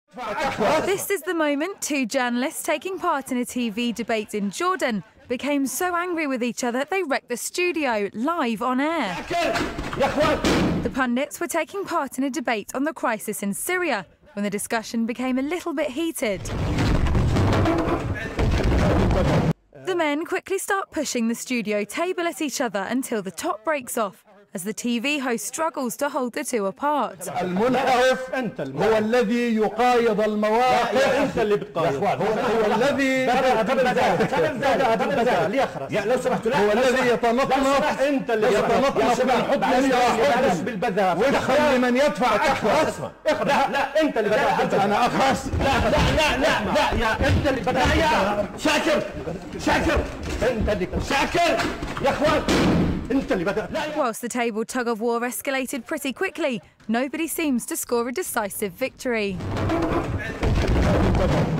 This is the moment two journalists taking part in a TV debate in Jordan became so angry with each other they wrecked the studio live on air. The pundits were taking part in a debate on the crisis in Syria when the discussion became a little bit heated. The men quickly start pushing the studio table at each other until the top breaks off, as the TV host struggles to hold the two apart. المنحرف هو الذي يقايض المواقف. انت اللي بتقايض. هو الذي لو سمحت هو الذي يتنطط. انت اللي يتنطط بالحب بالبذاء ويخلي من يدفع اخرس. لا انت اللي بدأت. انا اخرس. لا يا انت اللي بدأت. يا شاكر انت اللي شاكر يا اخوان. Whilst the table tug-of-war escalated pretty quickly, nobody seems to score a decisive victory.